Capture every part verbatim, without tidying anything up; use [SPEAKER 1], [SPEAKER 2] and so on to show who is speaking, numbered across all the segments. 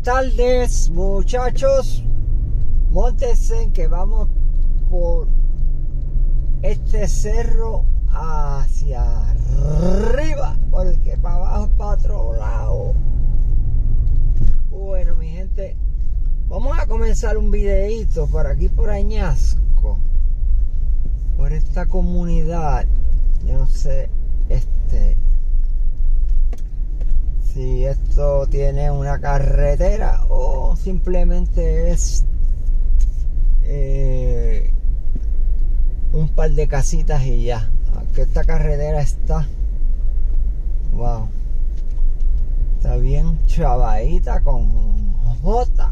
[SPEAKER 1] tardes, muchachos. Móntense que vamos por este cerro hacia arriba, porque para abajo para otro lado. Bueno, mi gente, vamos a comenzar un videíto por aquí por Añasco, por esta comunidad. Yo no sé este si esto tiene una carretera o simplemente es eh, un par de casitas y ya. Aunque esta carretera está, wow, está bien chavadita con J,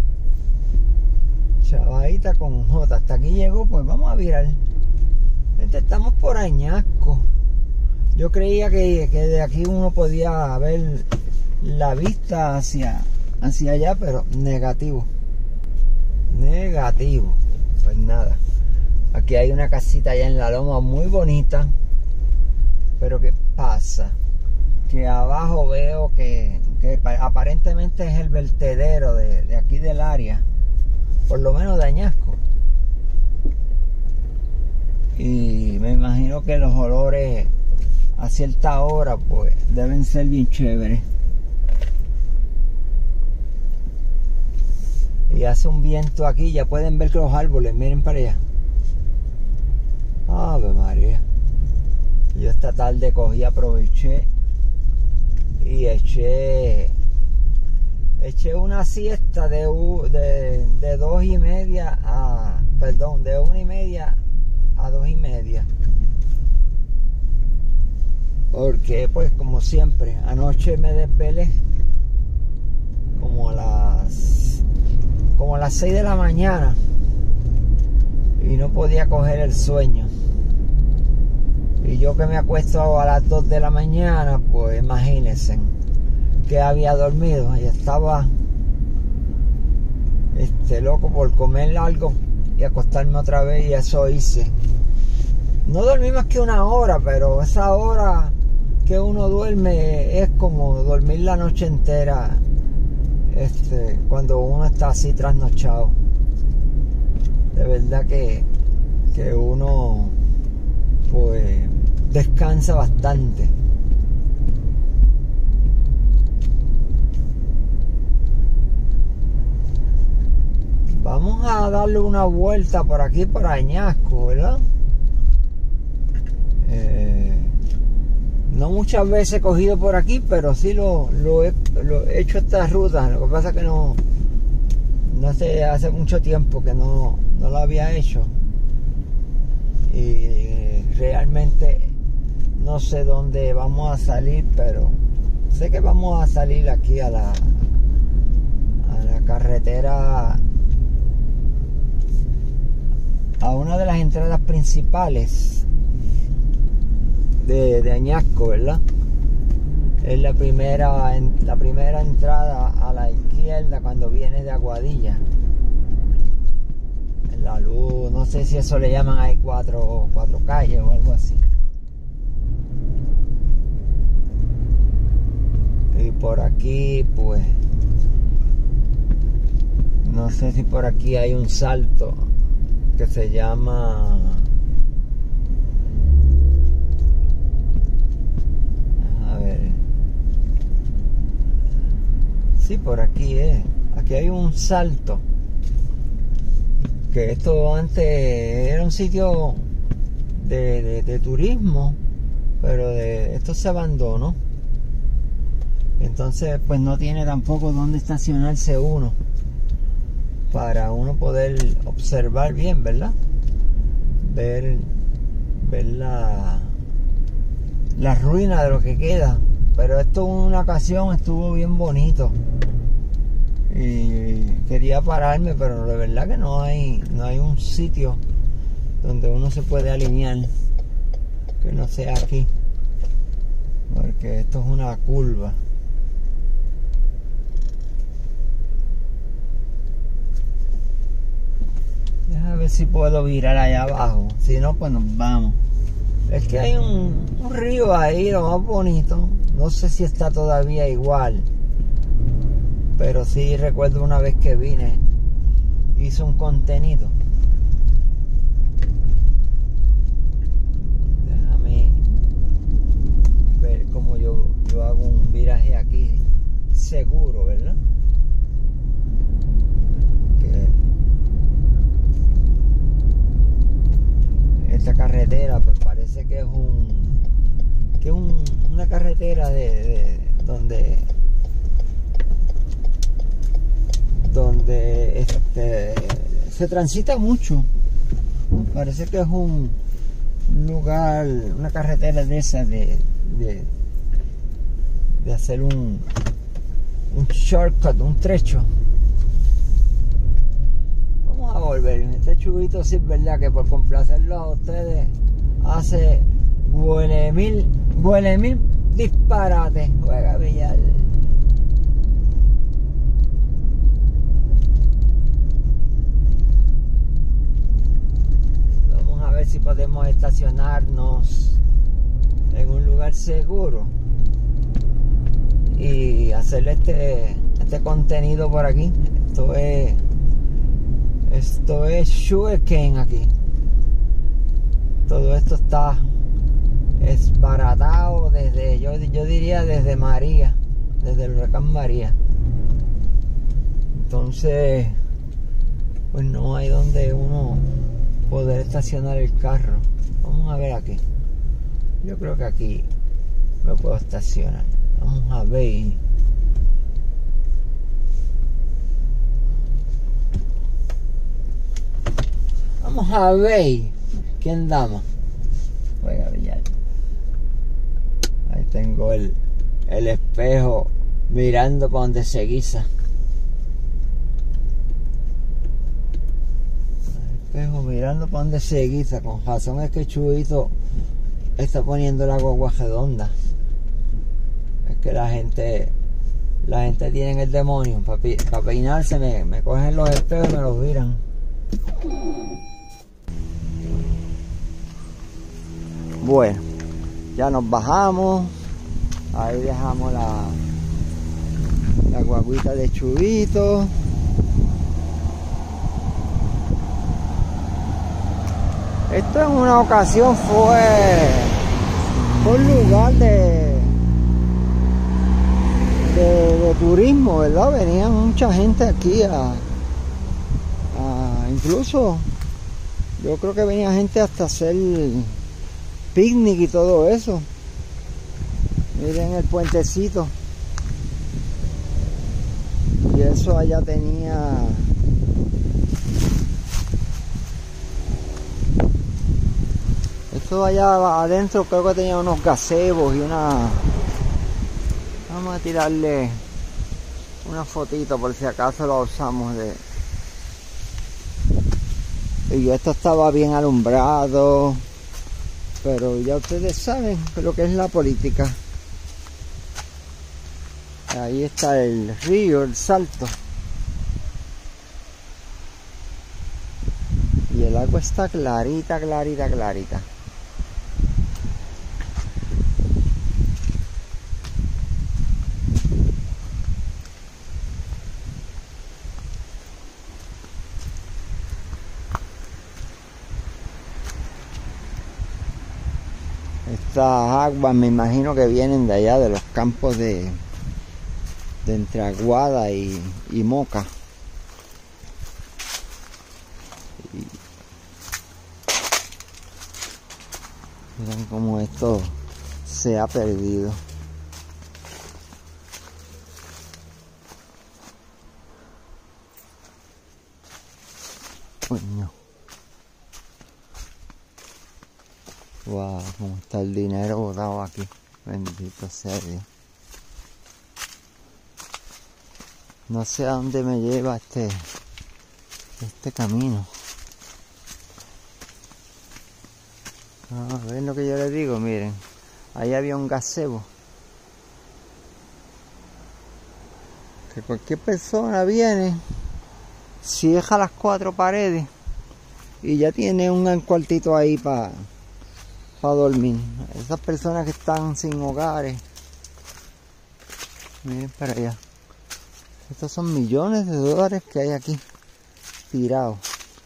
[SPEAKER 1] chavadita con J. Hasta aquí llegó, pues vamos a virar. Estamos por Añasco. Yo creía que, que de aquí uno podía ver la vista hacia, hacia allá, pero negativo. Negativo. Pues nada. Aquí hay una casita allá en la loma muy bonita. Pero ¿qué pasa? Que abajo veo que, que aparentemente es el vertedero de, de aquí del área. Por lo menos de Añasco. Y me imagino que los olores a cierta hora pues deben ser bien chéveres. Y hace un viento aquí, ya pueden ver que los árboles, miren para allá. Ave María. Yo esta tarde cogí, aproveché y eché eché una siesta de, de, de dos y media a perdón de una y media a dos y media. Porque pues como siempre anoche me desvelé como a las como a las seis de la mañana y no podía coger el sueño, y yo que me acuesto a las dos de la mañana, pues imagínense que había dormido y estaba este loco por comer algo y acostarme otra vez, y eso hice. No dormí más que una hora, pero esa hora que uno duerme es como dormir la noche entera, este, cuando uno está así trasnochado. De verdad que, que uno pues descansa bastante. Vamos a darle una vuelta por aquí, por Añasco, ¿verdad? Eh, no muchas veces he cogido por aquí, pero sí lo, lo, he, lo he hecho esta ruta. Lo que pasa es que no, no sé, hace mucho tiempo que no, no lo había hecho. Y realmente no sé dónde vamos a salir, pero sé que vamos a salir aquí a la, a la carretera, a una de las entradas principales de, de Añasco, ¿verdad? Es la primera, la primera entrada a la izquierda cuando vienes de Aguadilla. En la luz, no sé si eso le llaman ahí cuatro, cuatro calles o algo así. Y por aquí, pues, no sé si por aquí hay un salto que se llama, a ver, sí, por aquí es, aquí hay un salto, que esto antes era un sitio de, de, de turismo, pero de esto se abandonó, entonces pues no tiene tampoco dónde estacionarse uno, para uno poder observar bien, ¿verdad? Ver, ver la, la ruina de lo que queda. Pero esto en una ocasión estuvo bien bonito. Y quería pararme, pero de verdad que no hay, no hay un sitio donde uno se puede alinear que no sea aquí. Porque esto es una curva. A ver si puedo virar allá abajo. Si no, pues nos vamos. Es que hay un, un río ahí, lo más bonito. No sé si está todavía igual. pero sí recuerdo una vez que vine, hice un contenido. Déjame ver cómo yo, yo hago un viraje aquí seguro, ¿verdad? Que esta carretera pues parece que es un que es un, una carretera de, de donde donde este se transita mucho. Parece que es un lugar, una carretera de esas de, de, de hacer un un shortcut, un trecho. Vamos a volver. Este chubito sí es verdad que por complacerlos a ustedes hace huele mil, huele mil disparates. Juega Villar. Vamos a ver si podemos estacionarnos en un lugar seguro y hacerle este, este contenido por aquí. Esto es esto es sugarcane aquí. Todo esto está esbaratado desde, yo, yo diría desde María, desde el huracán María. Entonces pues no hay donde uno poder estacionar el carro. Vamos a ver aquí. Yo creo que aquí me puedo estacionar. Vamos a ver. Vamos a ver quién dama. Juega Villar. Ahí tengo el, el espejo mirando para donde se guisa. El espejo mirando para donde se guisa. Con razón es que Chubito está poniendo la guagua redonda. Es que la gente la gente tiene el demonio. Para pa peinarse me, me cogen los espejos y me los viran. Bueno, ya nos bajamos. Ahí dejamos la la guaguita de Chubito. Esto en una ocasión fue un lugar de De, de turismo, ¿verdad? Venían mucha gente aquí a, a incluso yo creo que venía gente hasta hacer picnic y todo eso. Miren el puentecito, y eso allá tenía esto allá adentro, creo que tenía unos gazebos y una. Vamos a tirarle una fotito por si acaso la usamos de. Y esto estaba bien alumbrado, pero ya ustedes saben lo que es la política. Ahí está el río, el Salto, y el agua está clarita, clarita, clarita. Estas aguas me imagino que vienen de allá, de los campos de, de entre Aguada y, y Moca. Y miren cómo esto se ha perdido. Coño. Wow, cómo está el dinero botado aquí. Bendito sea Dios. No sé a dónde me lleva este este camino. Ah, ¿ven lo que yo les digo? Miren, ahí había un gazebo. Que cualquier persona viene, cierra las cuatro paredes y ya tiene un cuartito ahí para para dormir. Esas personas que están sin hogares, miren para allá, Estos son millones de dólares que hay aquí tirados.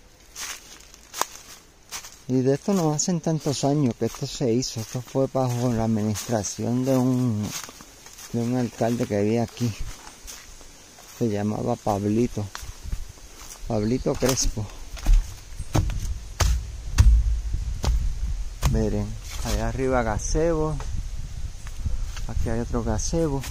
[SPEAKER 1] Y de esto no hacen tantos años que esto se hizo. Esto fue bajo la administración de un, de un alcalde que había aquí. Se llamaba Pablito. Pablito Crespo. Miren, allá arriba gazebo. Aquí hay otro gazebo.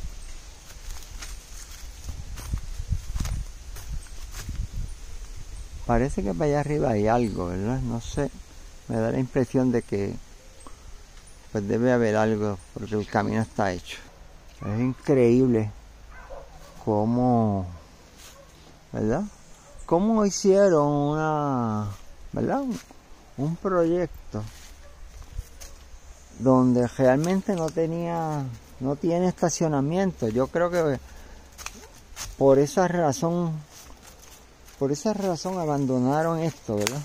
[SPEAKER 1] Parece que para allá arriba hay algo, ¿verdad? No sé. Me da la impresión de que pues debe haber algo porque el camino está hecho. Es increíble cómo, ¿verdad? Cómo hicieron una, ¿verdad? Un, un proyecto donde realmente no tenía, no tiene estacionamiento. Yo creo que por esa razón, por esa razón abandonaron esto, ¿verdad?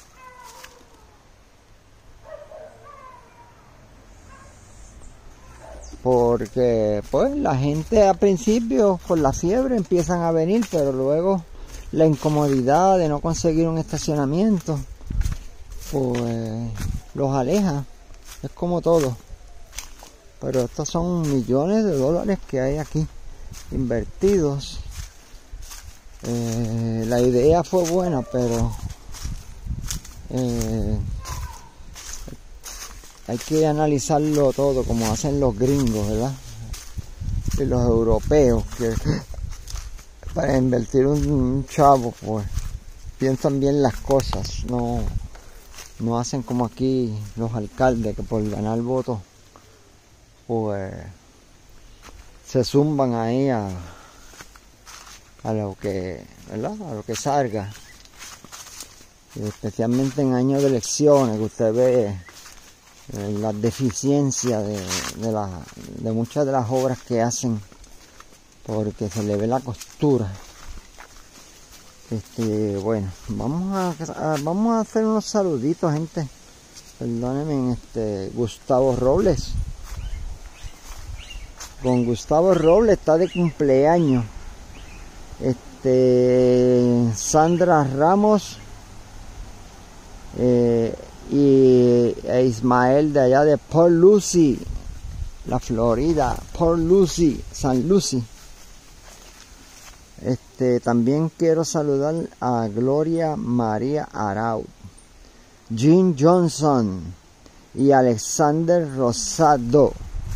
[SPEAKER 1] Porque pues la gente al principio por la fiebre empiezan a venir, pero luego la incomodidad de no conseguir un estacionamiento pues los aleja. Es como todo. Pero estos son millones de dólares que hay aquí invertidos. Eh, la idea fue buena, pero eh, hay que analizarlo todo como hacen los gringos, ¿verdad? Y los europeos, que para invertir un, un chavo, pues piensan bien las cosas, no, no hacen como aquí los alcaldes que por ganar votos, pues se zumban ahí a, a lo que, ¿verdad? A lo que salga. Y especialmente en años de elecciones, que usted ve la deficiencia de, de, la, de muchas de las obras que hacen, porque se le ve la costura. Este, bueno, vamos a, a vamos a hacer unos saluditos, gente. Perdónenme, este Gustavo Robles. Con Gustavo Robles está de cumpleaños. Este, Sandra Ramos eh, y e Ismael de allá de Port Lucie, la Florida, Port Lucie, San Lucie. Este, también quiero saludar a Gloria María Araud, Jean Johnson y Alexander Rosado.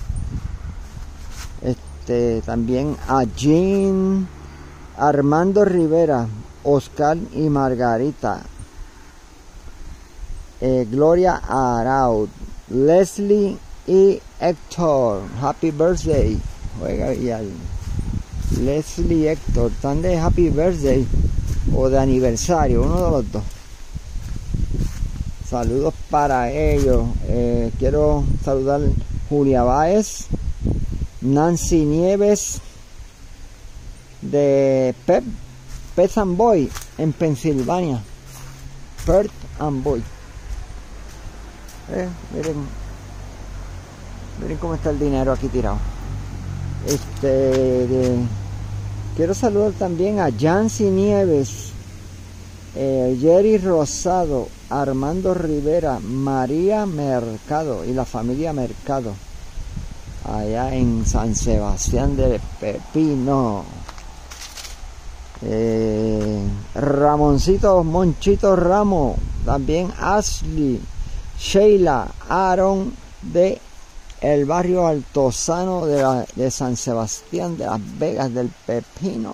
[SPEAKER 1] Este, también a Jean Armando Rivera, Oscar y Margarita, eh, Gloria Araud, Leslie y Héctor. Happy birthday. Juega y al Leslie y Héctor están de happy birthday o de aniversario, uno de los dos. Saludos para ellos. Eh, quiero saludar Julia Báez, Nancy Nieves de Pep, Pet and Boy en Pensilvania. Pet and Boy. Eh, miren, miren cómo está el dinero aquí tirado. Este, de, quiero saludar también a Yancy Nieves, eh, Jerry Rosado, Armando Rivera, María Mercado y la familia Mercado allá en San Sebastián de Pepino. eh, Ramoncito Monchito Ramos, también Ashley, Sheila, Aaron de el barrio Altozano de, la, de San Sebastián de Las Vegas del Pepino,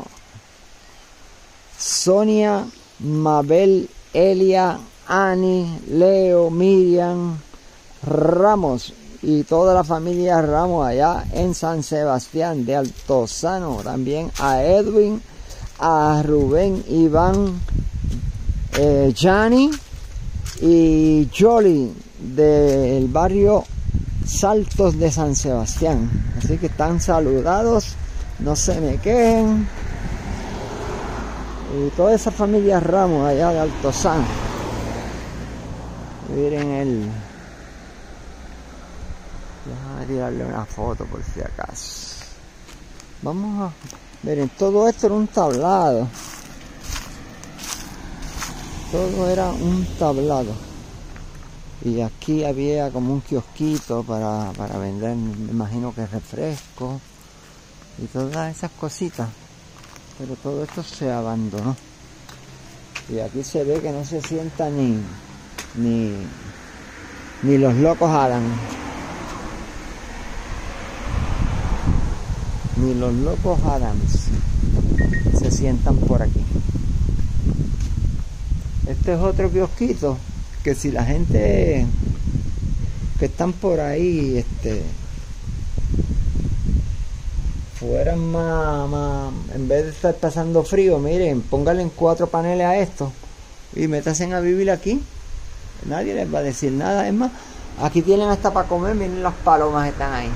[SPEAKER 1] Sonia, Mabel, Elia, Ani, Leo, Miriam Ramos y toda la familia Ramos allá en San Sebastián de Altozano. También a Edwin, a Rubén, Iván, eh, Gianni y Jolie del barrio Saltos de San Sebastián. Así que están saludados, no se me quejen. Y toda esa familia Ramos allá de Altozano. Miren el... Déjame tirarle una foto por si acaso. Vamos a... Miren, todo esto era un tablado. Todo era un tablado. Y aquí había como un kiosquito para, para vender, me imagino que refresco y todas esas cositas. Pero todo esto se abandonó. Y aquí se ve que no se sienta ni, ni, ni los locos Adam. Ni los locos Adams se sientan por aquí. Este es otro kiosquito que si la gente que están por ahí este fueran más, más en vez de estar pasando frío, miren, pónganle cuatro paneles a esto y métanse a vivir aquí. Nadie les va a decir nada. Es más, aquí tienen hasta para comer. Miren, las palomas están ahí.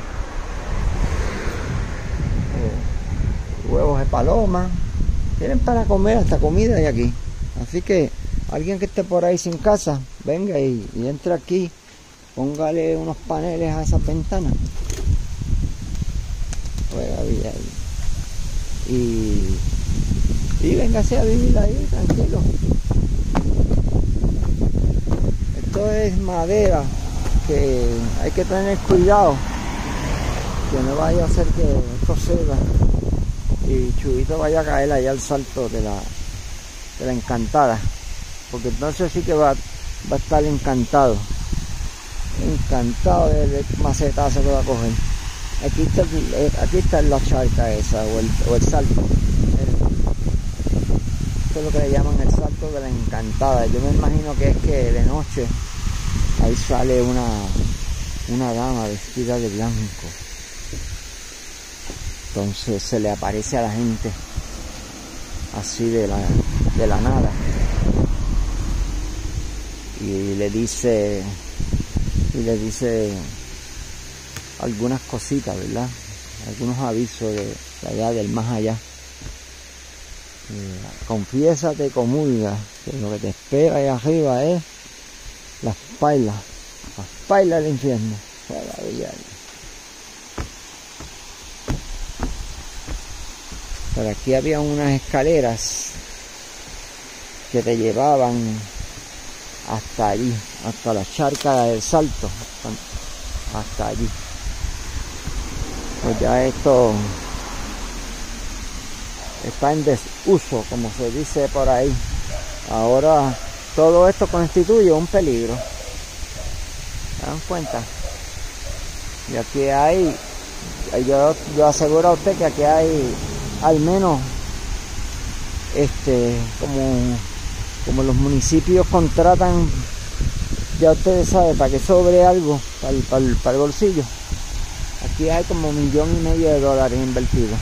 [SPEAKER 1] Huevos de paloma, tienen para comer, hasta comida hay aquí. Así que alguien que esté por ahí sin casa, venga y, y entre aquí, póngale unos paneles a esas ventanas. Juega vida ahí. Y, y véngase a vivir ahí tranquilo. Esto es madera que hay que tener cuidado, que no vaya a hacer que esto ceda y Chuyito vaya a caer allá al salto de la, de la Encantada, porque entonces sí que va, va a estar encantado encantado del macetazo que va a coger. Aquí está, aquí está la charca esa o el, o el salto. Esto es lo que le llaman el salto de la Encantada. Yo me imagino que es que de noche ahí sale una una dama vestida de blanco. Entonces se le aparece a la gente así de la, de la nada y le dice y le dice algunas cositas, ¿verdad? Algunos avisos de, de allá del más allá. Eh, confiésate y comulga, que lo que te espera ahí arriba es las pailas, las pailas del infierno. Por aquí había unas escaleras que te llevaban hasta allí, hasta la charca del salto, hasta, hasta allí. Pues ya esto está en desuso, como se dice por ahí. Ahora todo esto constituye un peligro. ¿Se dan cuenta? Y aquí hay, yo, yo aseguro a usted que aquí hay al menos este como como los municipios contratan, ya ustedes saben, para que sobre algo para el, para el, para el bolsillo. Aquí hay como un millón y medio de dólares invertidos.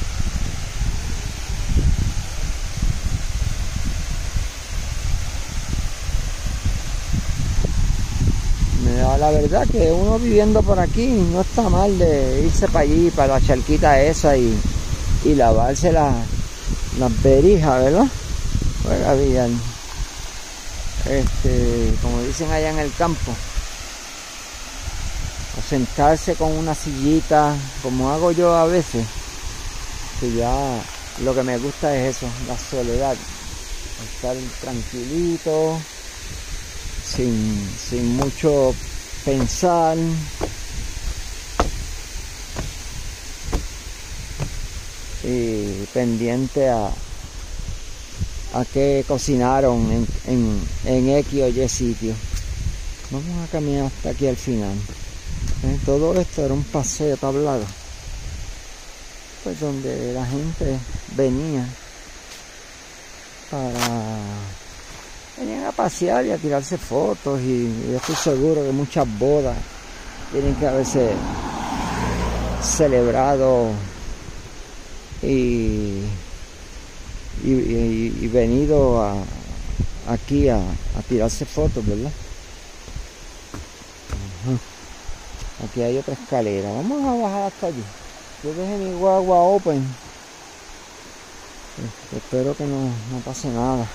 [SPEAKER 1] La verdad que uno viviendo por aquí no está mal de irse para allí, para la charquita esa y, y lavarse las las berijas, ¿verdad? Juega bien. Este, como dicen allá en el campo, o sentarse con una sillita, como hago yo a veces, que ya lo que me gusta es eso, la soledad, estar tranquilito, sin, sin mucho pensar, y pendiente a a qué cocinaron en, en, en X o Y sitio. Vamos a caminar hasta aquí al final. ¿Eh? Todo esto era un paseo tablado, pues donde la gente venía para venían a pasear y a tirarse fotos, y yo estoy seguro que muchas bodas tienen que haberse celebrado y Y, y, y venido a, aquí a, a tirarse fotos, ¿verdad? Uh-huh. Aquí hay otra escalera. Vamos a bajar hasta allí. Yo dejé mi guagua open. Este, espero que no, no pase nada.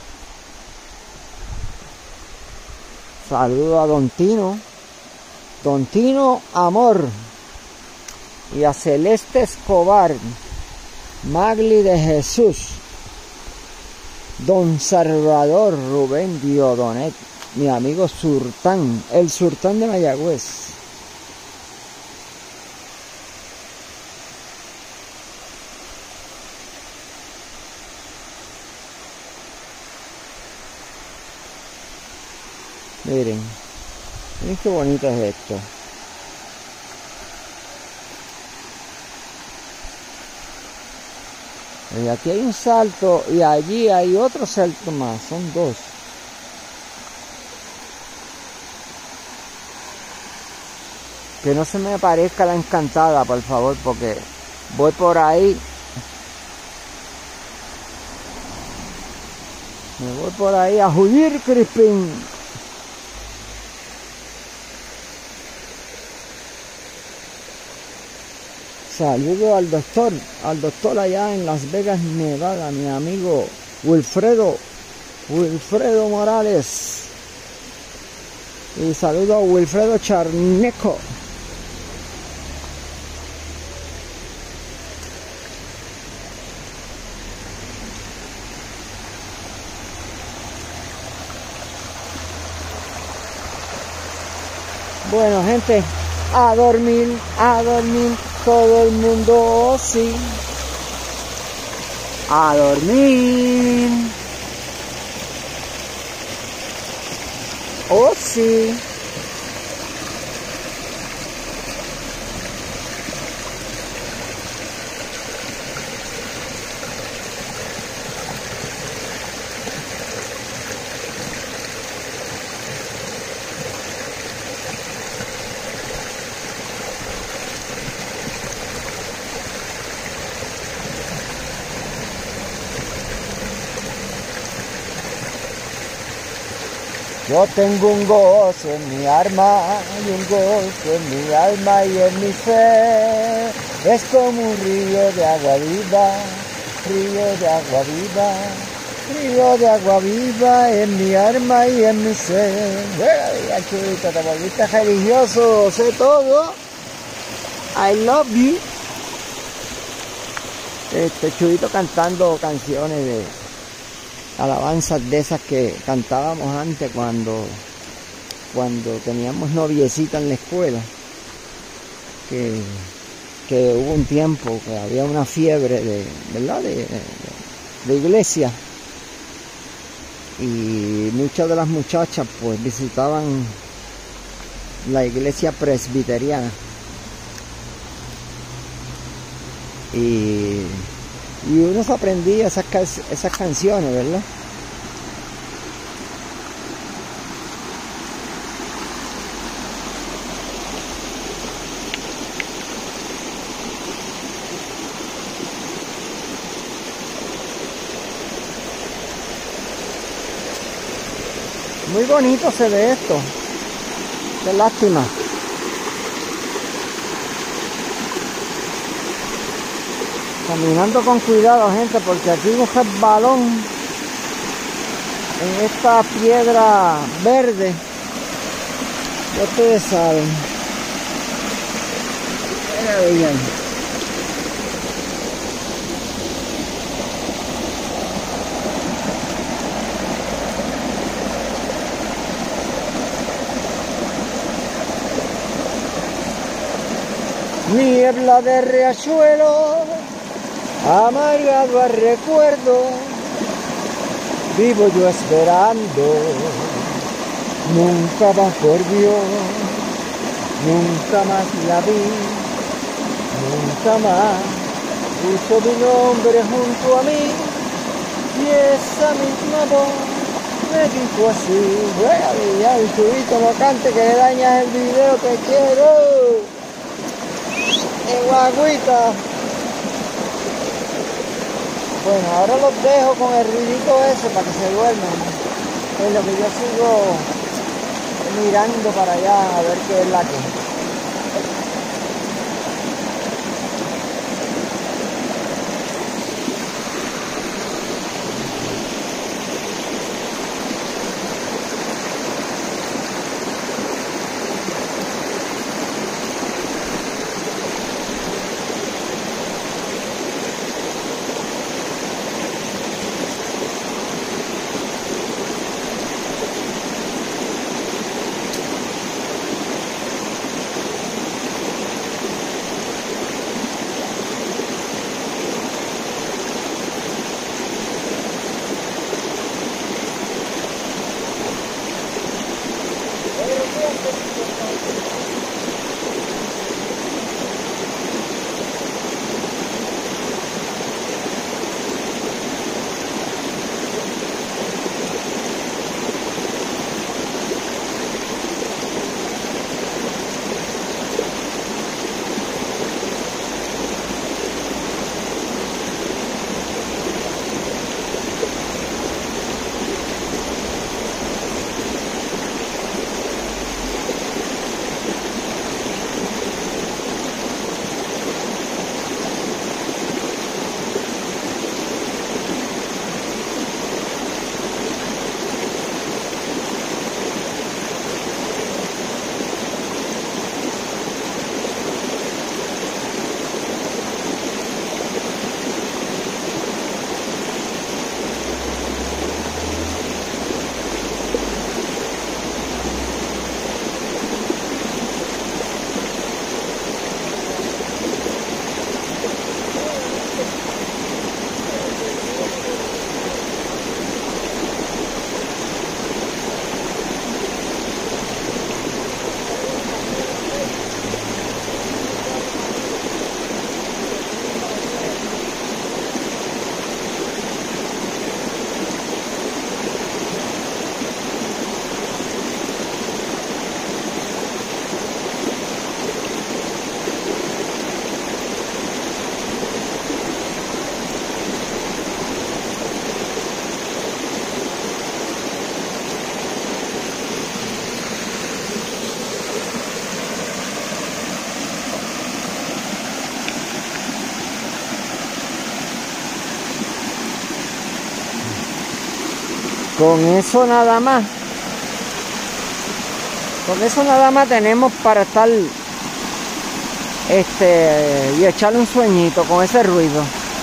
[SPEAKER 1] Saludo a Don Tino. Don Tino Amor. Y a Celeste Escobar. Magli de Jesús, Don Salvador Rubén Diodonet, mi amigo Surtán, el Surtán de Mayagüez. Miren, miren qué bonito es esto. Y aquí hay un salto y allí hay otro salto más, son dos. Que no se me aparezca la Encantada, por favor, porque voy por ahí. Me voy por ahí a huir, Crispin. Saludo al doctor, al doctor allá en Las Vegas, Nevada, mi amigo Wilfredo, Wilfredo Morales. Y saludo a Wilfredo Charneco. Bueno, gente, a dormir, a dormir, todo el mundo, oh, sí, a dormir, oh sí. Yo tengo un gozo en mi alma y un gozo en mi alma y en mi fe. Es como un río de agua viva, río de agua viva, río de agua viva en mi alma y en mi ser. Ay, Chulito, te volviste religioso, sé todo. I love you. Este Chulito cantando canciones de alabanzas de esas que cantábamos antes cuando cuando teníamos noviecita en la escuela, que, que hubo un tiempo que había una fiebre de, ¿verdad? de, de, de iglesia, y muchas de las muchachas pues visitaban la iglesia presbiteriana y Y uno se aprendía esas, esas canciones, ¿verdad? Muy bonito se ve esto. Qué lástima. Caminando con cuidado, gente, porque aquí hay un resbalón en esta piedra verde. Ya ustedes saben. Vean. Niebla de riachuelo, amargado al recuerdo, vivo yo esperando, nunca más volvió, nunca más la vi, nunca más puso mi nombre junto a mí, y esa misma voz me dijo así: bueno, ya el Chulito, no cante que le dañas el video, te quiero, en guaguita. Bueno, ahora los dejo con el ruidito ese para que se duerman. Es lo que yo sigo mirando para allá a ver qué es la que. Con eso nada más. Con eso nada más tenemos para estar este y echarle un sueñito con ese ruido.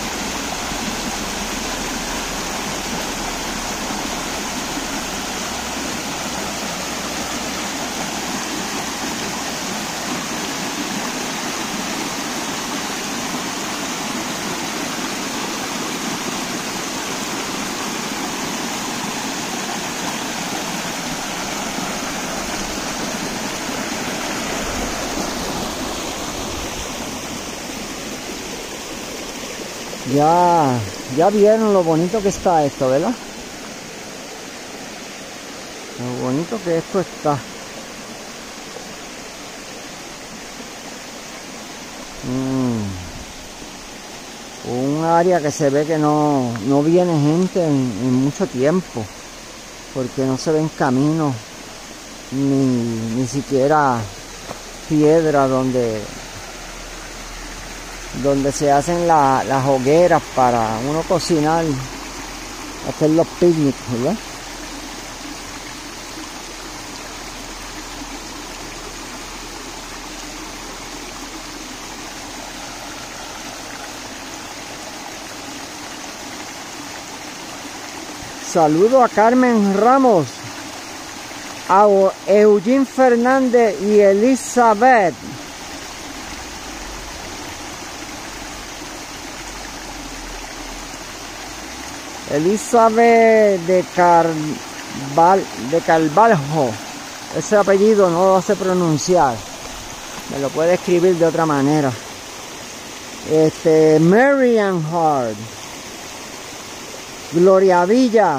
[SPEAKER 1] Ya, ya vieron lo bonito que está esto, ¿verdad? Lo bonito que esto está. Mm. Un área que se ve que no, no viene gente en, en mucho tiempo, porque no se ven caminos, ni, ni siquiera piedra donde... donde se hacen la, las hogueras para uno cocinar, hacer los picnics, ¿verdad? Saludo a Carmen Ramos, a Eugene Fernández y Elizabeth. Elizabeth de Carval, de Carvalho. Ese apellido no lo sé pronunciar. Me lo puede escribir de otra manera. Este, Marian Hart. Gloria Villa.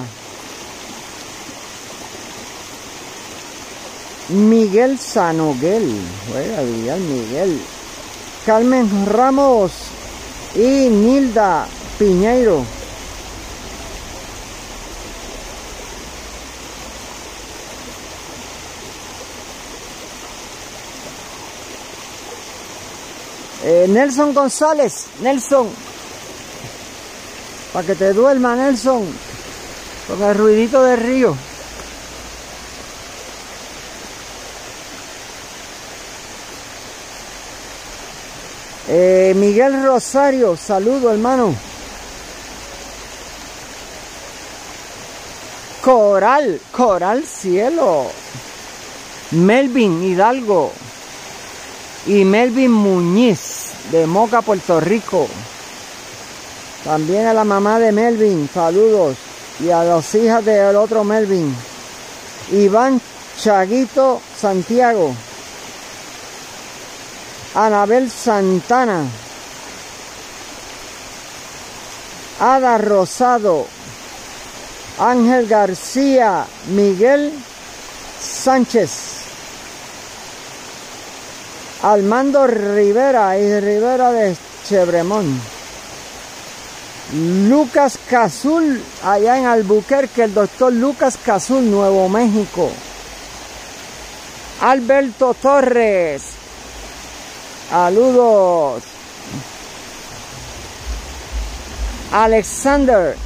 [SPEAKER 1] Miguel Sanoguel. Juega Villar Miguel. Carmen Ramos y Nilda Piñeiro. Eh, Nelson González, Nelson, para que te duerma, Nelson, con el ruidito del río. Eh, Miguel Rosario, saludo, hermano. Coral, Coral Cielo. Melvin Hidalgo y Melvin Muñiz de Moca, Puerto Rico. También a la mamá de Melvin, saludos. Y a las hijas del otro Melvin. Iván Chaguito Santiago. Anabel Santana. Ada Rosado. Ángel García. Miguel Sánchez. Armando Rivera y Rivera de Chevremón. Lucas Cazul, allá en Albuquerque, el doctor Lucas Cazul, Nuevo México. Alberto Torres, saludos. Alexander.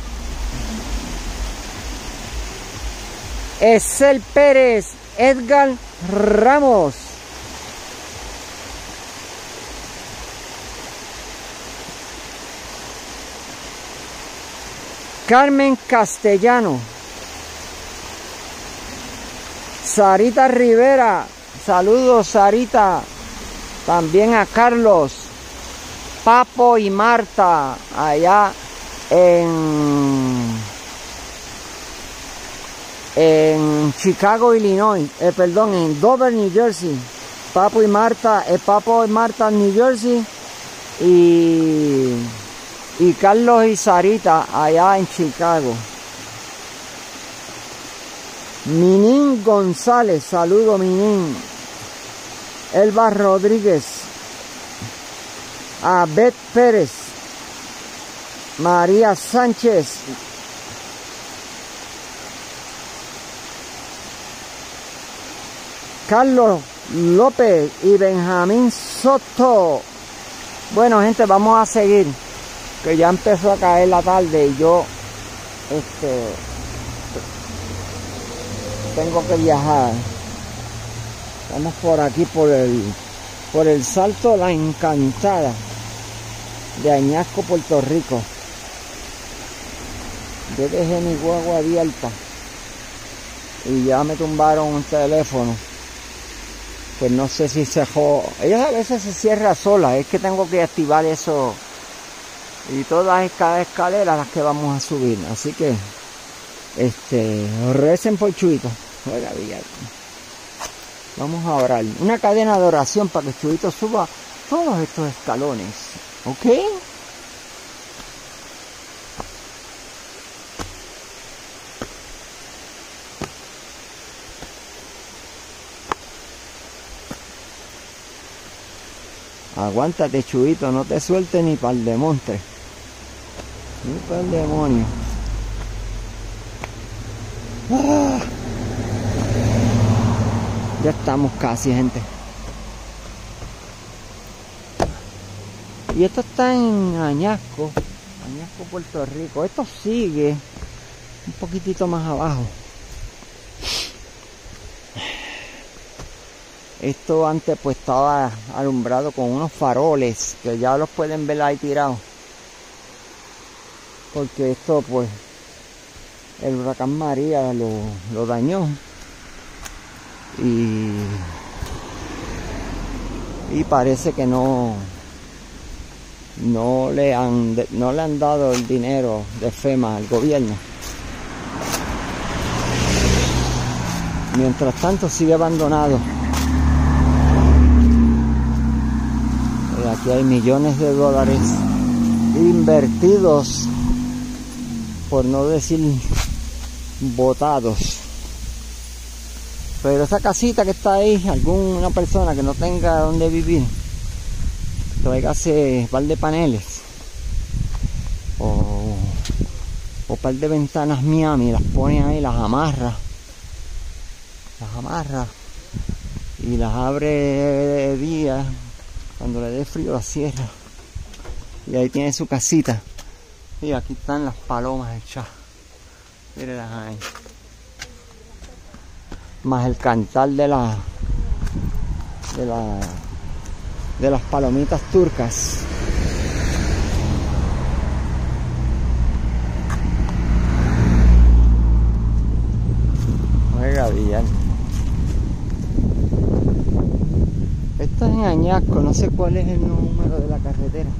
[SPEAKER 1] Esel Pérez, Edgar Ramos. Carmen Castellano. Sarita Rivera. Saludos, Sarita. También a Carlos. Papo y Marta. Allá en... En Chicago, Illinois. Eh, perdón, en Dover, New Jersey. Papo y Marta. Eh, Papo y Marta, New Jersey. Y... Y Carlos y Sarita allá en Chicago. Minin González, saludo Minin. Elba Rodríguez. A Beth Pérez. María Sánchez. Carlos López y Benjamín Soto. Bueno, gente, vamos a seguir, que ya empezó a caer la tarde y yo este tengo que viajar. Estamos por aquí, por el, por el Salto La Encantada de Añasco, Puerto Rico. Yo dejé mi guagua abierta y ya me tumbaron un teléfono. Pues no sé si se jo... Ella a veces se cierra sola, es que tengo que activar eso. Y todas estas escaleras las que vamos a subir. Así que, este, recen por Chuito. Oiga, vamos a orar. Una cadena de oración para que Chuito suba todos estos escalones. ¿Ok? Aguántate, Chuito, no te sueltes ni para el demontre. Ni para el demonio. ¡Ah! Ya estamos casi, gente. Y esto está en Añasco, Añasco, Puerto Rico. Esto sigue un poquitito más abajo. Esto antes pues estaba alumbrado con unos faroles que ya los pueden ver ahí tirados. Porque esto pues el huracán María lo, lo dañó. Y, y parece que no, no, le han, no le han dado el dinero de FEMA al gobierno. Mientras tanto sigue abandonado. Aquí hay millones de dólares invertidos, por no decir botados. Pero esa casita que está ahí, alguna persona que no tenga donde vivir, tráigase un par de paneles o un par de ventanas Miami, las pone ahí, las amarra, las amarra y las abre de día. Cuando le dé frío la cierra. Y ahí tiene su casita. Y aquí están las palomas hechas. Mírenlas ahí. Más el cantar de la de la de las palomitas turcas. Oiga, bien. Esto es en Añasco, no sé cuál es el número de la carretera.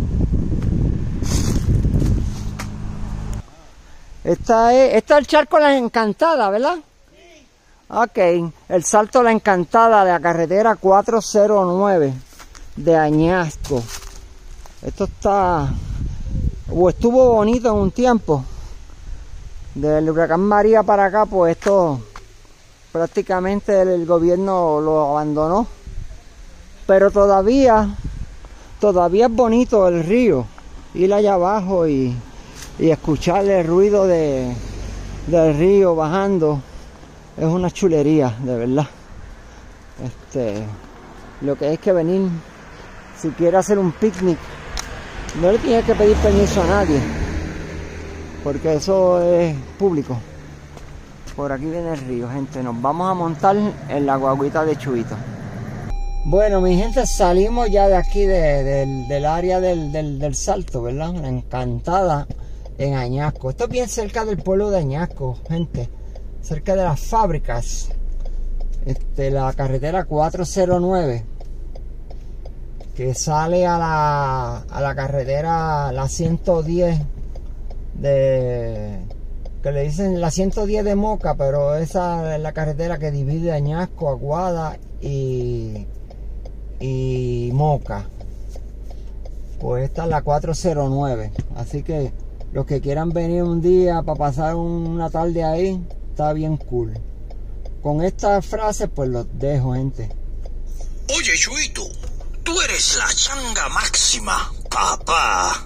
[SPEAKER 1] Esta es, esta es el Charco La Encantada, ¿verdad? Sí. Ok, el Salto La Encantada de la carretera cuatro cero nueve de Añasco. Esto está, o estuvo bonito en un tiempo. Del huracán María para acá, pues esto prácticamente el, el gobierno lo abandonó. Pero todavía, todavía es bonito el río, ir allá abajo y, y escuchar el ruido de, del río bajando, es una chulería, de verdad. Este, lo que es que venir, si quiere hacer un picnic, no le tiene que pedir permiso a nadie, porque eso es público. Por aquí viene el río, gente, nos vamos a montar en la guaguita de Chuito. Bueno, mi gente, salimos ya de aquí, de, de, del área del, del, del Salto, ¿verdad? La Encantada en Añasco. Esto es bien cerca del pueblo de Añasco, gente. Cerca de las fábricas. Este, la carretera cuatro cero nueve. Que sale a la, a la carretera, la ciento diez de... que le dicen la ciento diez de Moca, pero esa es la carretera que divide Añasco, Aguada y... y Moca. Pues esta es la cuatro cero nueve, así que los que quieran venir un día para pasar una tarde ahí, está bien cool. Con estas frases pues los dejo, gente.
[SPEAKER 2] Oye, Chuito, tú eres la changa máxima, papá.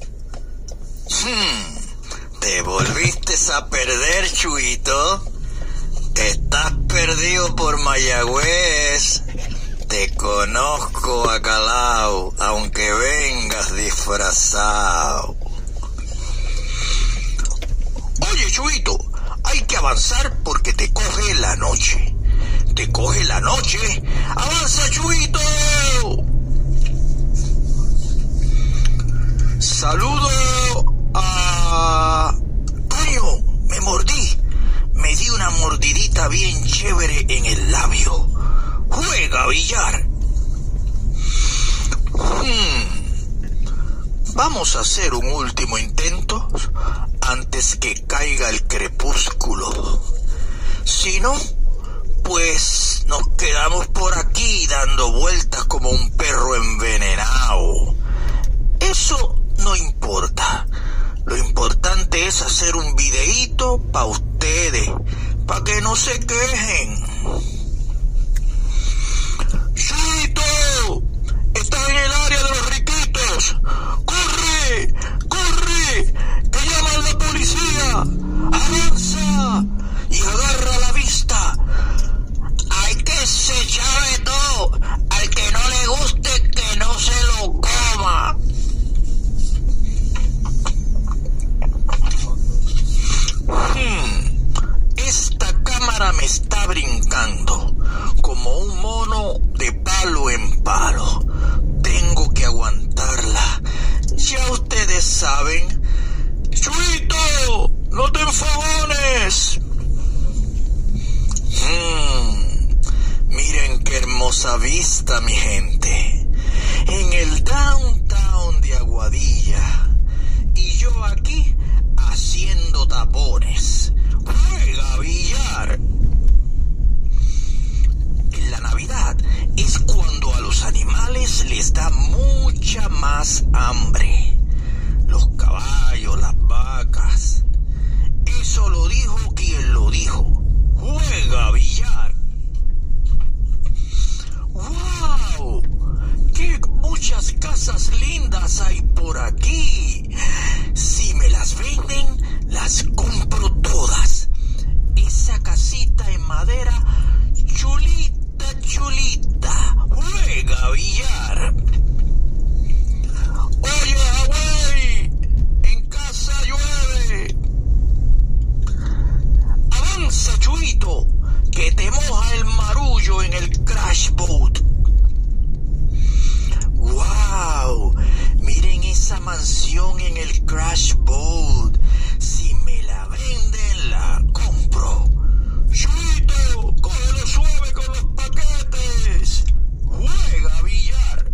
[SPEAKER 2] Hmm, ¿te volviste a perder, Chuito? Estás perdido por Mayagüez. Te conozco, Bacalao, aunque vengas disfrazado. Oye, Chuito, hay hay que avanzar porque te coge la noche. Te coge la noche. ¡Avanza, Chuyito! Saludo a... Coño, me mordí. Me di una mordidita bien chévere en el labio. Juega billar. Hmm. Vamos a hacer un último intento antes que caiga el crepúsculo. Si no, pues nos quedamos por aquí dando vueltas como un perro envenenado. Eso no importa. Lo importante es hacer un videíto para ustedes, para que no se quejen. ¡Chuyito! ¡Estás en el área de los riquitos! ¡Corre! ¡Corre! ¡Que llaman la policía! ¡Avanza! Y agarra la vista. Hay que se llave todo. Al que no le guste, que no se lo coma. Hmm. Esta cámara me está brincando como un mono de palo en palo. Tengo que aguantarla. Ya ustedes saben. ¡Chuyito! ¡No te enfagones! Hmm. Miren qué hermosa vista, mi gente. En el downtown de Aguadilla. Y yo aquí haciendo tapones. ¡Juega billar! En la Navidad es cuando a los animales les da mucha más hambre. Los caballos, las vacas. Eso lo dijo quien lo dijo. ¡Juega billar! ¡Wow! ¡Qué muchas casas lindas hay por aquí! Si me las venden, las compro todas. Esa casita en madera, chulita, chulita. ¡Juega billar! Oye, güey, en casa llueve. Avanza, Chuyito, que te moja el marullo en el crash boat. ¡Wow! Miren esa mansión en el crash boat. Si me la venden, la compro. Chuyito, cógelo suave con los paquetes. ¡Juega billar!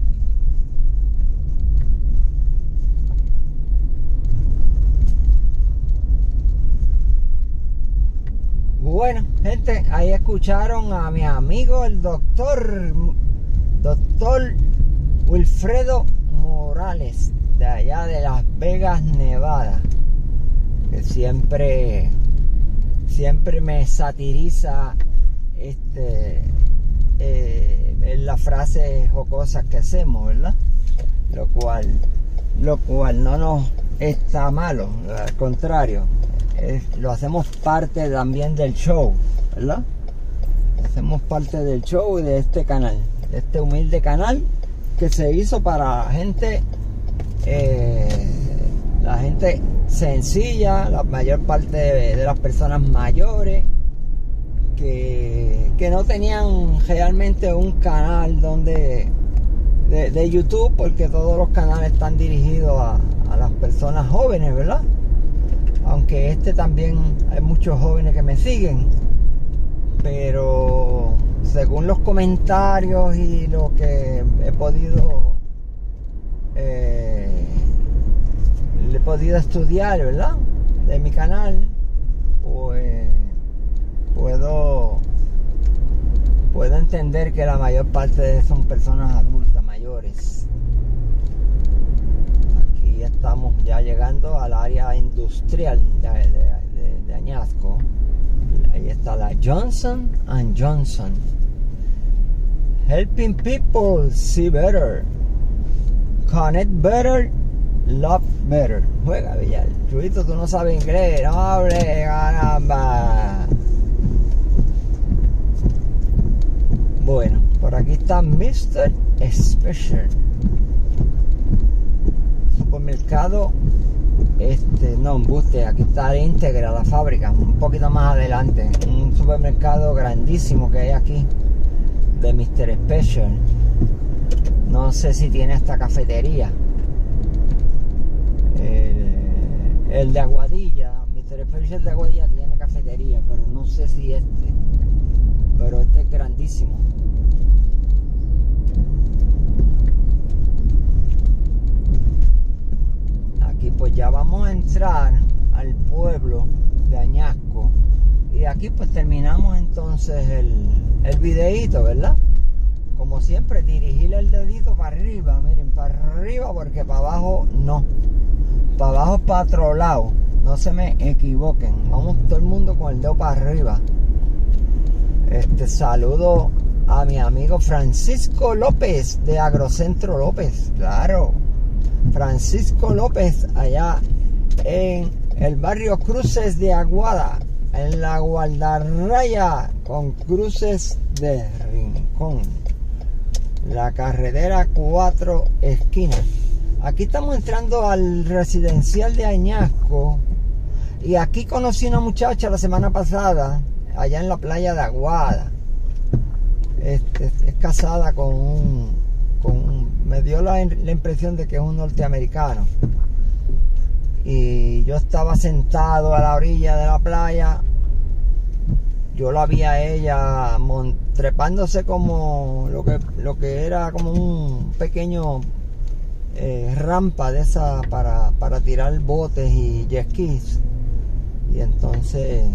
[SPEAKER 1] Bueno, gente, ahí escucharon a mi amigo el doctor, doctor Wilfredo Morales, de allá de Las Vegas, Nevada, que siempre, siempre me satiriza este, eh, en las frases jocosas que hacemos, ¿verdad? Lo cual, lo cual no nos está malo, al contrario. Es, lo hacemos parte también del show, ¿verdad? Hacemos parte del show y de este canal, de este humilde canal que se hizo para gente, eh, la gente sencilla, la mayor parte de, de las personas mayores que, que no tenían realmente un canal donde de, de YouTube, porque todos los canales están dirigidos a, a las personas jóvenes, ¿verdad? Aunque este también hay muchos jóvenes que me siguen, pero según los comentarios y lo que he podido eh, he podido estudiar, ¿verdad?, de mi canal, pues puedo puedo entender que la mayor parte son personas adultas mayores. Aquí estamos ya llegando al área industrial de, de, de, de Añasco. Ahí está la Johnson and Johnson. Helping people see better, connect better, love better. Juega billar. Chuyito, tú no sabes inglés, no hables, caramba. Bueno, por aquí está mister Special. Supermercado Este, no, embuste, aquí está íntegra la fábrica, un poquito más adelante, un supermercado grandísimo que hay aquí, de mister Special. No sé si tiene esta cafetería. El, el de Aguadilla, mister Special de Aguadilla tiene cafetería, pero no sé si este, pero este es grandísimo. Aquí pues ya vamos a entrar al pueblo de Añasco, y aquí pues terminamos entonces el, el videíto, ¿verdad? Como siempre, dirigir el dedito para arriba, miren, para arriba, porque para abajo no, para abajo para otro lado, no se me equivoquen, vamos todo el mundo con el dedo para arriba. Este saludo a mi amigo Francisco López de Agrocentro López, claro, Francisco López, allá en el barrio Cruces de Aguada, en la Guardarraya con Cruces de Rincón, la carretera cuatro esquinas. Aquí estamos entrando al residencial de Añasco, y aquí conocí una muchacha la semana pasada allá en la playa de Aguada. Este, es casada con un, con un me dio la, la impresión de que es un norteamericano, y yo estaba sentado a la orilla de la playa. Yo la vi a ella trepándose como lo que, lo que era como un pequeño eh, rampa de esa para, para tirar botes y jet skis. Y entonces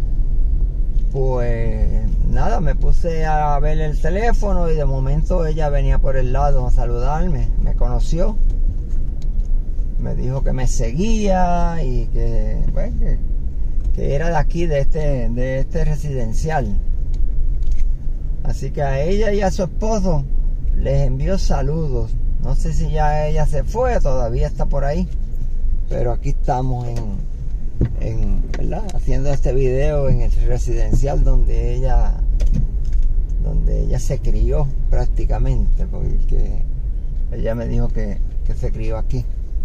[SPEAKER 1] pues nada, me puse a ver el teléfono, y de momento ella venía por el lado a saludarme, me conoció, me dijo que me seguía y que, pues, que, que era de aquí, de este, de este residencial. Así que a ella y a su esposo les envío saludos. No sé si ya ella se fue, todavía está por ahí, pero aquí estamos en, en ¿verdad? Haciendo este video en el residencial donde ella donde ella se crió prácticamente, porque ella me dijo que, que se crió aquí.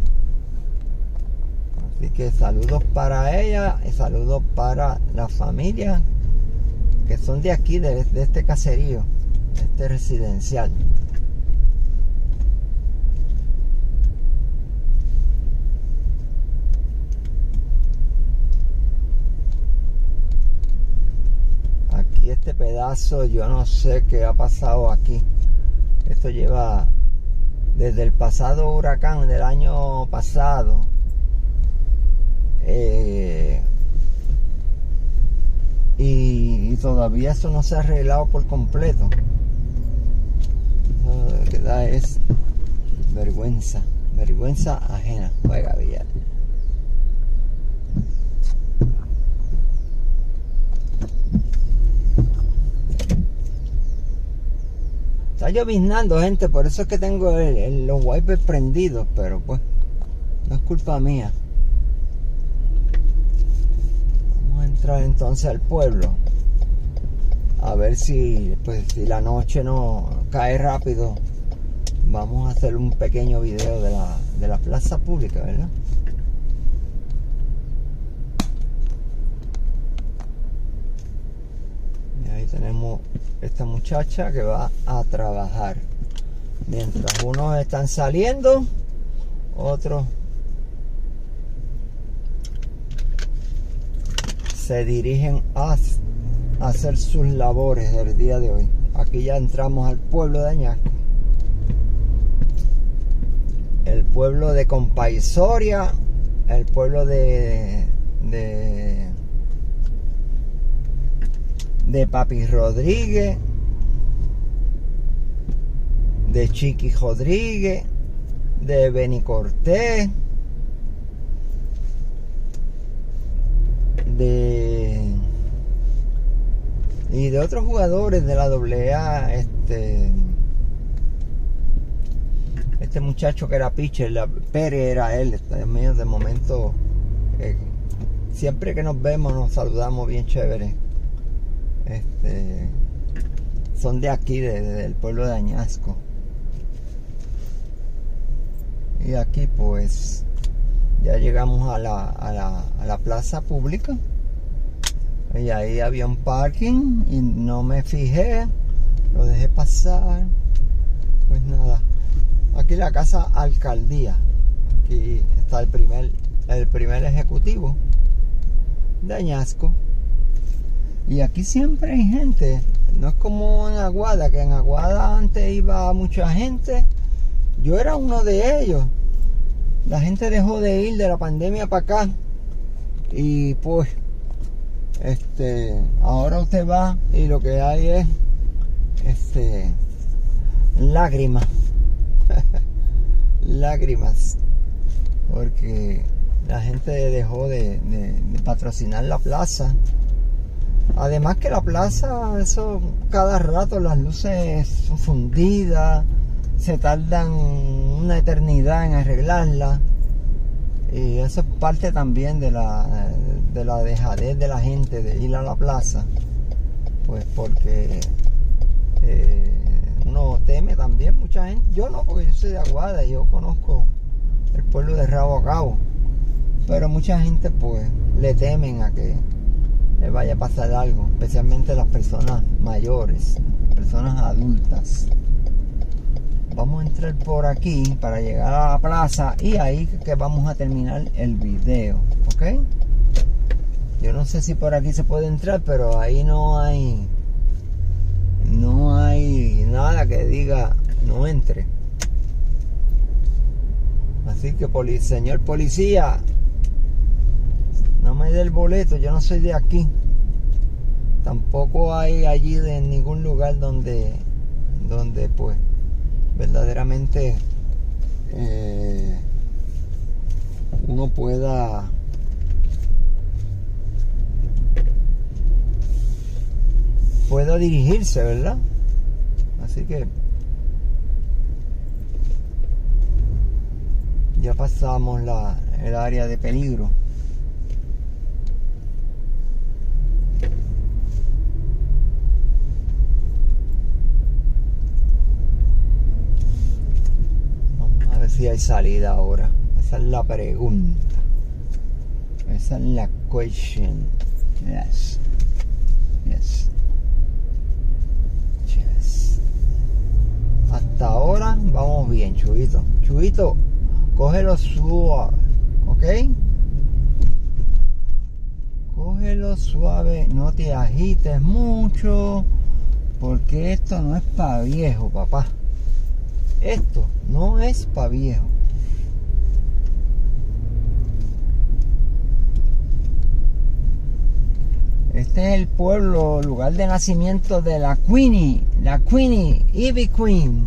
[SPEAKER 1] Así que saludos para ella y saludos para la familia que son de aquí, de, de este caserío, de este residencial. Aquí este pedazo, yo no sé qué ha pasado aquí. Esto lleva desde el pasado huracán del año pasado. Eh, y, y todavía eso no se ha arreglado por completo. Lo que da es vergüenza, vergüenza ajena. Juega bien. Está lloviznando, gente, por eso es que tengo el, el, los wipers prendidos, pero pues no es culpa mía. Vamos a entrar entonces al pueblo, a ver si, pues, si la noche no cae rápido. Vamos a hacer un pequeño video de la, de la plaza pública, ¿verdad? Y ahí tenemos esta muchacha que va a trabajar. Mientras unos están saliendo, otros se dirigen a hacer sus labores del día de hoy. Aquí ya entramos al pueblo de Añasco, el pueblo de Compaisoria, el pueblo de de de Papi Rodríguez, de Chiqui Rodríguez, de Beni Cortés, de y de otros jugadores de la doble A. Este este muchacho que era pitcher, la, Pérez era él. También de momento, eh, siempre que nos vemos nos saludamos bien chévere. Este, son de aquí, de, de, del pueblo de Añasco. Y aquí pues Ya llegamos a la, a la, a la plaza pública. Y ahí había un parking y no me fijé, lo dejé pasar. Pues nada, aquí la casa alcaldía. Aquí está el primer, el primer ejecutivo de Añasco. Y aquí siempre hay gente. No es como en Aguada, que en Aguada antes iba mucha gente. Yo era uno de ellos. La gente dejó de ir de la pandemia para acá. Y pues, este, ahora usted va y lo que hay es, este, lágrimas. Lágrimas. Porque la gente dejó de, de, de patrocinar la plaza. Además que la plaza, eso cada rato las luces son fundidas, se tardan una eternidad en arreglarla. Y eso es parte también de la, de la dejadez de la gente de ir a la plaza. Pues porque eh, uno teme también, mucha gente. Yo no, porque yo soy de Aguada y yo conozco el pueblo de Rabo a Cabo. Pero mucha gente pues le temen a que le vaya a pasar algo, especialmente las personas mayores, personas adultas. Vamos a entrar por aquí para llegar a la plaza y ahí que vamos a terminar el video, ¿ok? Yo no sé si por aquí se puede entrar, pero ahí no hay no hay nada que diga no entre. Así que poli, señor policía, no me dé el boleto, yo no soy de aquí. Tampoco hay allí de ningún lugar donde, donde pues, verdaderamente eh, uno pueda pueda dirigirse, ¿verdad? Así que ya pasamos la, el área de peligro. Si hay salida ahora, esa es la pregunta, esa es la question. Yes, yes, yes. Hasta ahora vamos bien, Chubito. Chubito, cógelo suave, ¿ok? Cógelo suave, no te agites mucho, porque esto no es para viejo, papá. Esto no es pa' viejo. Este es el pueblo, lugar de nacimiento de la Queenie, la Queenie, Ivy Queen.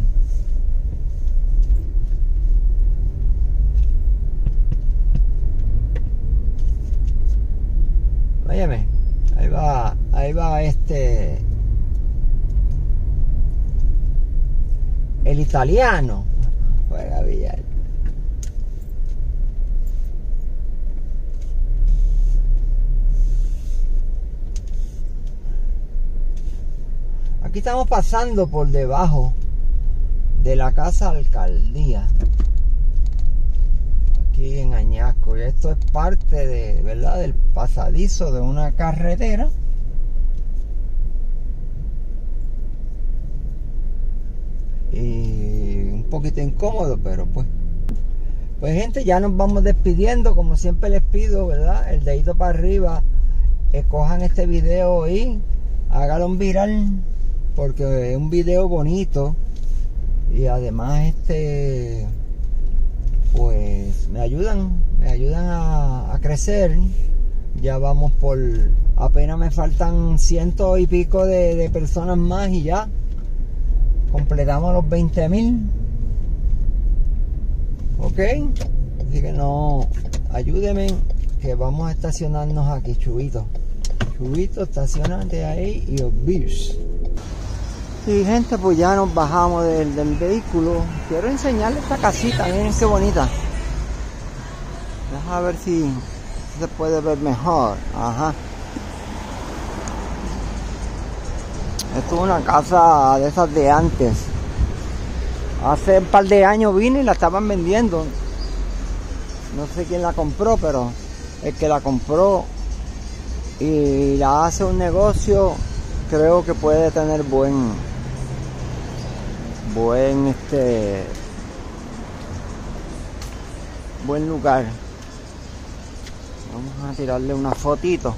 [SPEAKER 1] Óyeme, ahí va, ahí va este... el italiano. Juega billar. Aquí estamos pasando por debajo de la casa alcaldía. Aquí en Añasco. Y esto es parte de, ¿verdad?, del pasadizo de una carretera. Y un poquito incómodo, pero pues pues gente, ya nos vamos despidiendo. Como siempre les pido, ¿verdad?, el dedito para arriba, escojan este video y háganlo viral, porque es un video bonito y además este pues me ayudan me ayudan a, a crecer. Ya vamos por, apenas me faltan ciento y pico de, de personas más y ya completamos los veinte mil. Ok, así que no, ayúdenme, que vamos a estacionarnos aquí. Chubito, Chubito, estacionate ahí y obvious. Y gente, pues ya nos bajamos del, del vehículo. Quiero enseñarles esta casita, miren qué bonita. Deja ver si se puede ver mejor. Ajá. Esto es una casa de esas de antes. Hace un par de años vine y la estaban vendiendo. no sé quién la compró, pero el que la compró y la hace un negocio, creo que puede tener buen buen este buen lugar. Vamos a tirarle una fotito.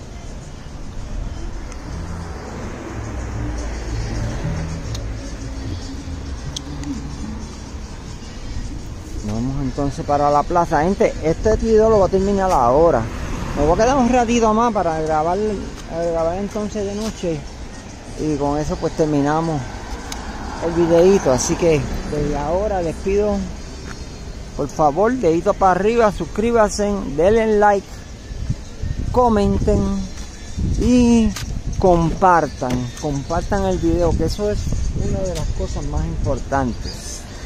[SPEAKER 1] Vamos entonces para la plaza. Gente, este video lo voy a terminar ahora. Me voy a quedar un ratito más para grabar, grabar entonces de noche. Y con eso pues terminamos el videito. Así que desde ahora les pido, por favor, dedito para arriba, suscríbanse, denle like, comenten y compartan. Compartan el video, que eso es una de las cosas más importantes.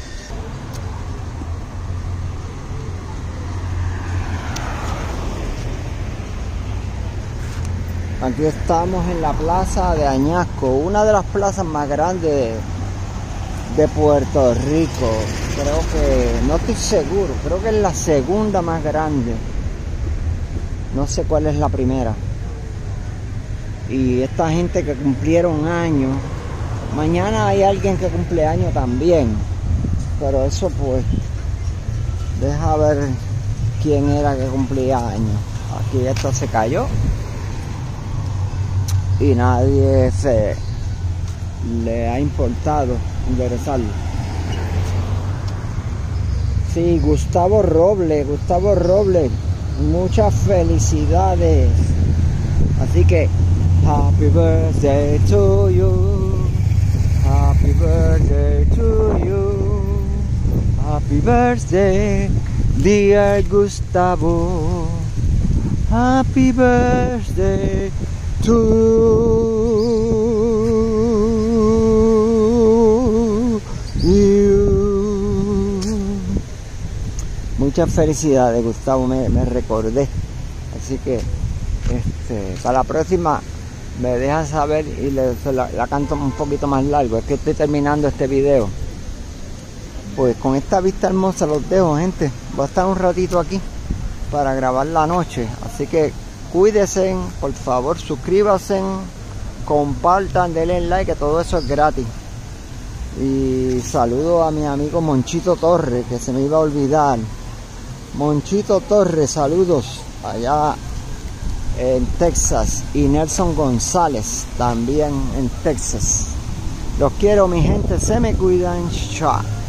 [SPEAKER 1] Aquí estamos en la plaza de Añasco, una de las plazas más grandes de, de Puerto Rico. Creo que, no estoy seguro, creo que es la segunda más grande. No sé cuál es la primera. Y esta gente que cumplieron años, mañana hay alguien que cumple años también. Pero eso pues, deja ver quién era que cumplía años. Aquí esto se cayó. Y nadie se le ha importado enderezarlo. Sí, Gustavo Robles, Gustavo Robles, muchas felicidades. Así que, happy birthday to you, happy birthday to you, happy birthday, dear Gustavo, happy birthday to you. Muchas felicidades, Gustavo, me, me recordé. Así que este, para la próxima me dejas saber y le, la, la canto un poquito más largo. Es que estoy terminando este video. Pues con esta vista hermosa los dejo, gente. Voy a estar un ratito aquí para grabar la noche. Así que cuídense, por favor, suscríbanse, compartan, denle like, que todo eso es gratis. Y saludo a mi amigo Monchito Torres, que se me iba a olvidar. Monchito Torres, saludos allá en Texas. Y Nelson González, también en Texas. Los quiero, mi gente, se me cuidan. Chao.